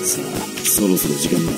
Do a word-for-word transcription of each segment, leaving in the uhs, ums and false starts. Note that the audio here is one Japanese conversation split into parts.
さあ、そろそろ時間だ。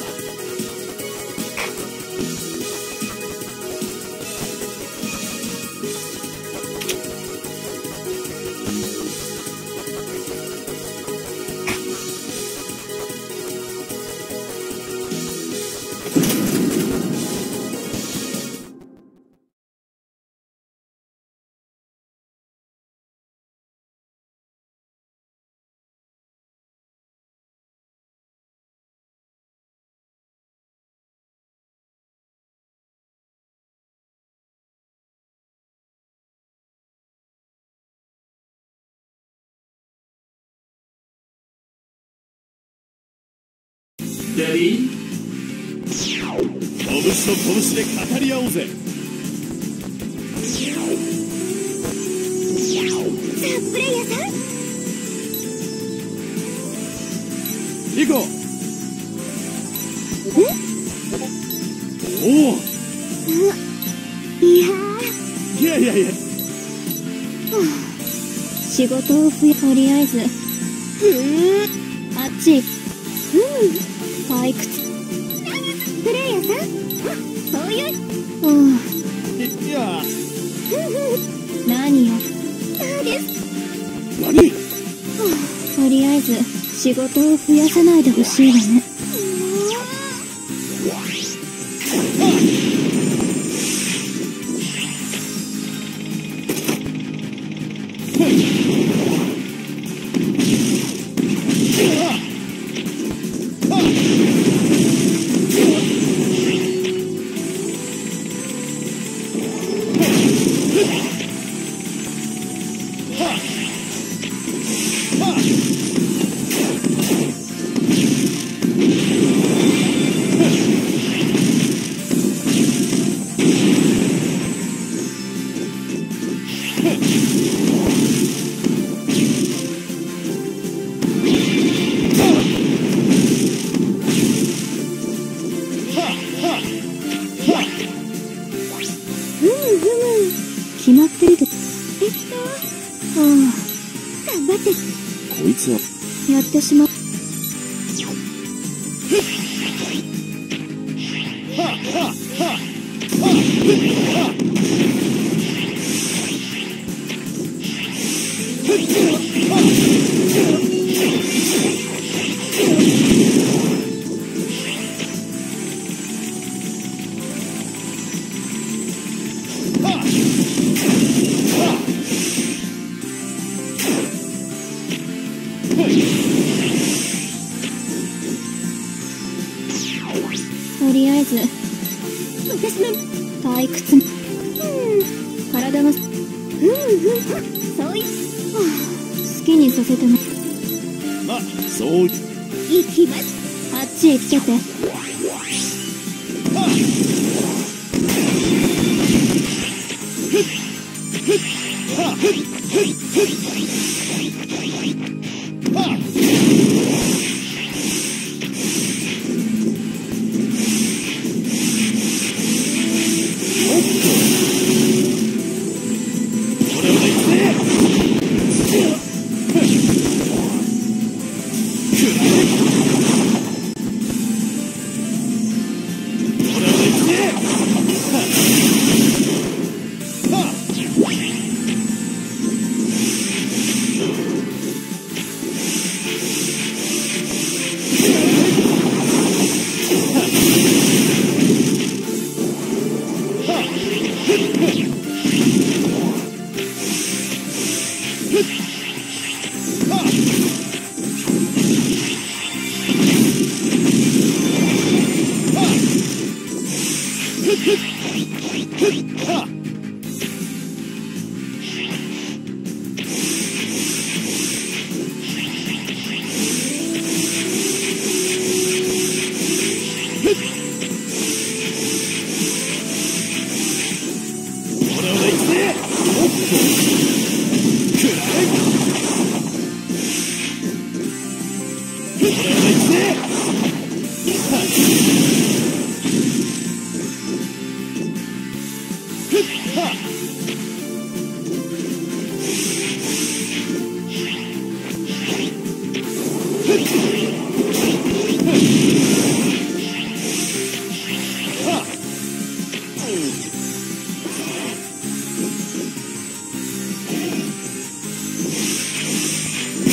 レディー？拳と拳で語り合おうぜ。 さあ、プレイヤーさん、 行こう。おお、 いやいやいやいや、 仕事を増え、とりあえず、 えあっち、うん退屈。プレイヤーさん、そういう、うんー、いや、 何よ。そうです。 何？ とりあえず仕事を増やさないでほしいわね。決まってるけど、えっと、ああ、頑張って。 こいつはやってしまう。とりあえず私の退屈、うん、体が、うんうん、そうい、はあ、好きにさせても、 まあ、そういきます。あっちへ来てて。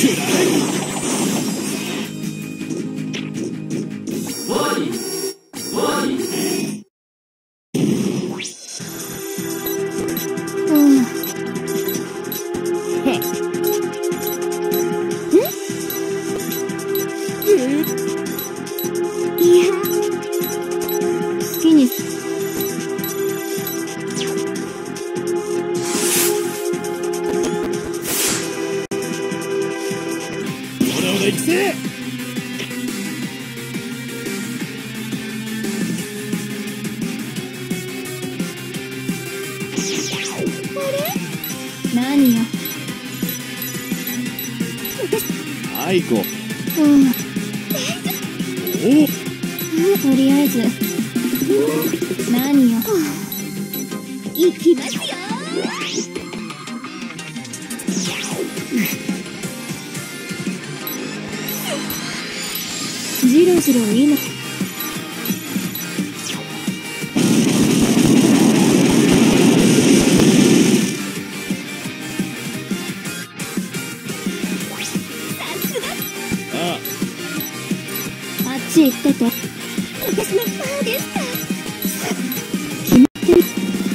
何よ。 はい、行こう。 うん。 おお。 とりあえず何よ。行きますよ。じろじろいいの。あっち行ってて。私のパーですか。決まってる。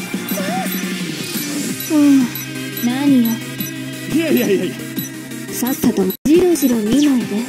そう。うん。何よ。 いやいやいやいや。 さっさとじろじろ見ないで。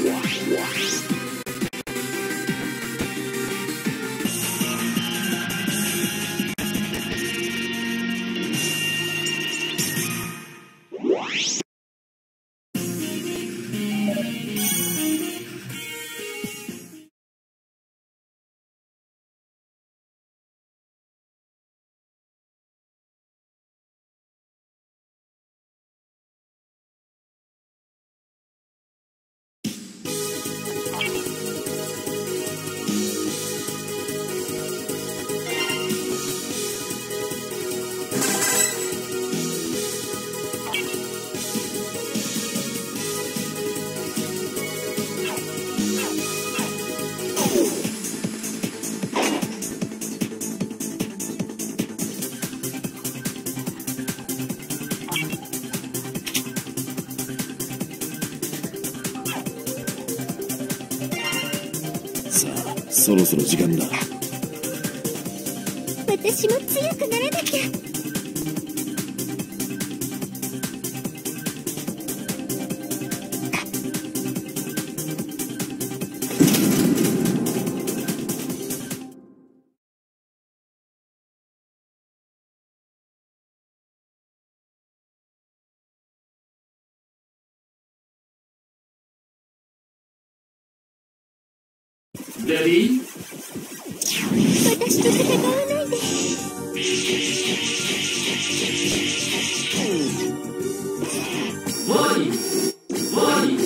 さあ、そろそろ時間だ。 私も強くならなきゃ。 レディー？ 私と戦わないで。 ワニワニ。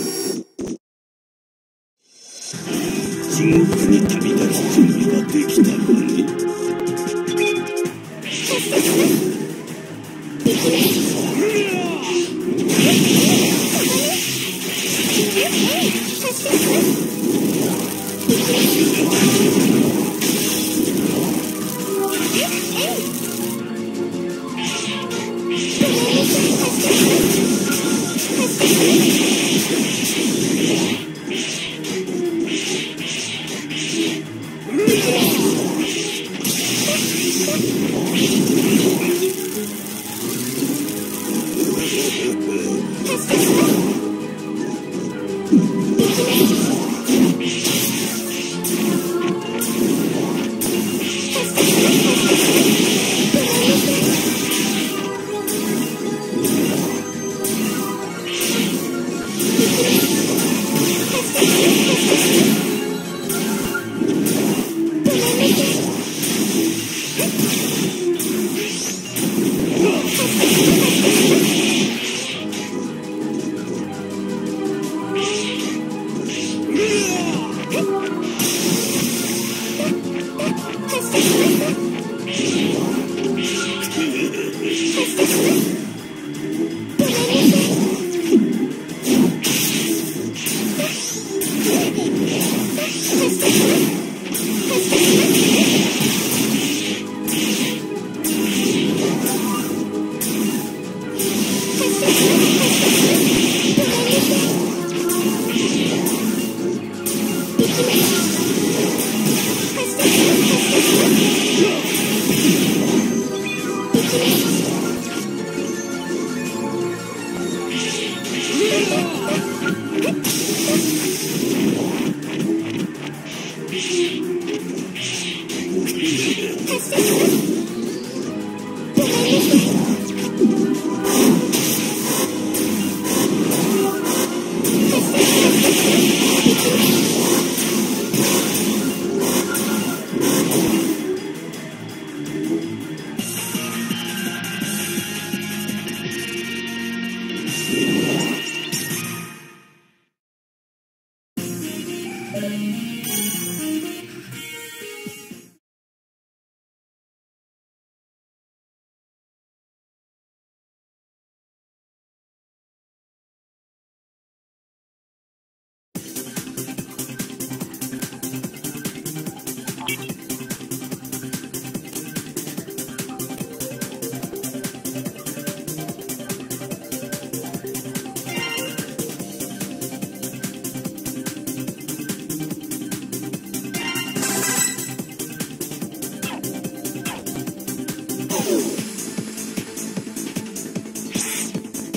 地獄に旅立つ準備はできたのに。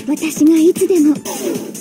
私がいつでも